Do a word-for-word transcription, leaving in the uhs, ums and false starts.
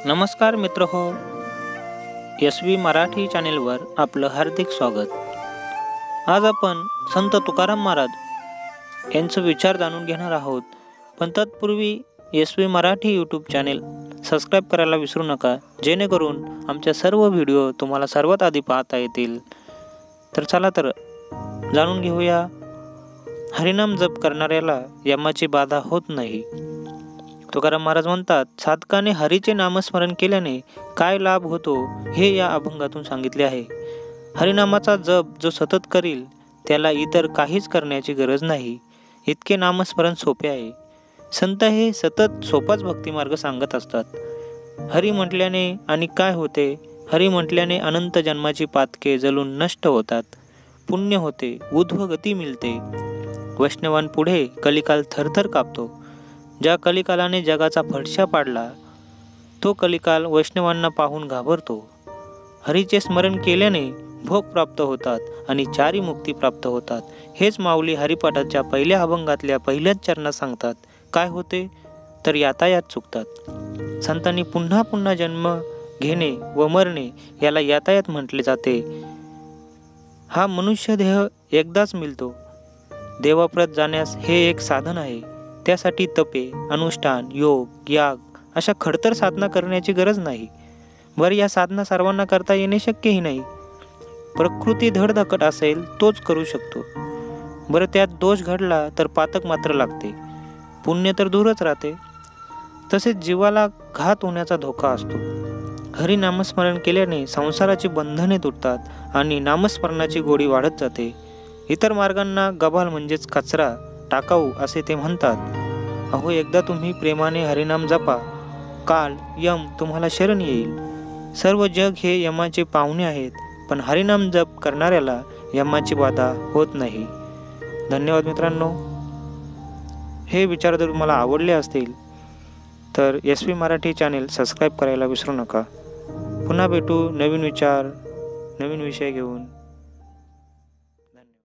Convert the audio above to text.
नमस्कार मित्र हो, एस व्ही मराठी चॅनेलवर आपलं हार्दिक स्वागत। आज आपण संत तुकाराम महाराज यांचे विचार जाणून घेणार आहोत, पण तत्पूर्वी S V Marathi YouTube channel subscribe करायला विसरू नका, जेणेकरून आमच्या सर्व व्हिडिओ तुम्हाला सर्वात आधी पाहता येतील। तर चला तर जाणून घेऊया, हरिनाम जप करणाऱ्याला यमाची बाधा होत नाही। तुकाराम महाराज म्हणतात, साधकाने हरीचे नामस्मरण केल्याने काय लाभ होतो हे या अभंगातून सांगितले आहे। हरिनामाचा जप जो सतत करील त्याला इतर काहीच करण्याची गरज नाही, इतके नामस्मरण सोपे आहे। संत हे सतत सोपाच भक्तिमार्ग सांगत असतात। हरी म्हटल्याने आणि काय होते? हरी म्हटल्याने अनंत जन्माची पातके जळून नष्ट होतात, पुण्य होते, ऊर्ध्व गती मिळते। वैष्णवांपुढे कलिकाल थरथर कापतो। ज्या कलिकालाने जगाचा फडशा पाडला, तो कलिकाल वैष्णवांना पाहून घाबरतो। हरीचे स्मरण केल्याने भोग प्राप्त होतात आणि चारी मुक्ती प्राप्त होतात, हेच माऊली हरिपाठाच्या पहिल्या अभंगातल्या पहिल्याच चरणात सांगतात। काय होते? तर यातायात चुकतात। संतांनी पुन्हा पुन्हा जन्म घेणे व मरणे याला यातायात म्हटले जाते। हा मनुष्य देह एकदाच मिळतो, देवाप्रत जाण्यास हे एक साधन आहे। त्यासाठी तपे, अनुष्ठान, योग, याग अशा खडतर साधना करण्याची गरज नाही। वर या साधना सर्वांना करता येणे शक्यही नाही। प्रकृती धडधाकट असेल तोच करू शकतो। बरं, त्यात दोष घडला तर पातक मात्र लागते, पुण्य तर दूरच राहते। तसेच जीवाला घात होण्याचा धोका असतो। हरी नामस्मरण केल्याने संसाराची बंधने तुटतात आणि नामस्मरणाची गोडी वाढत जाते। इतर मार्गांना गबाल म्हणजेच कचरा, टाकाऊ असे ते म्हणतात। अहो, एकदा तुम्ही प्रेमाने हरिनाम जपा, काल यम तुम्हाला शरण येईल। सर्व जग हे यमाचे पाहुणे आहेत, पण हरिनाम जप करणाऱ्याला यमाची बाधा होत नाही। धन्यवाद मित्रांनो। हे विचार जर तुम्हाला आवडले असतील तर S V Marathi channel subscribe करायला विसरू नका। पुन्हा भेटू नवीन विचार, नवीन विषय घेऊन।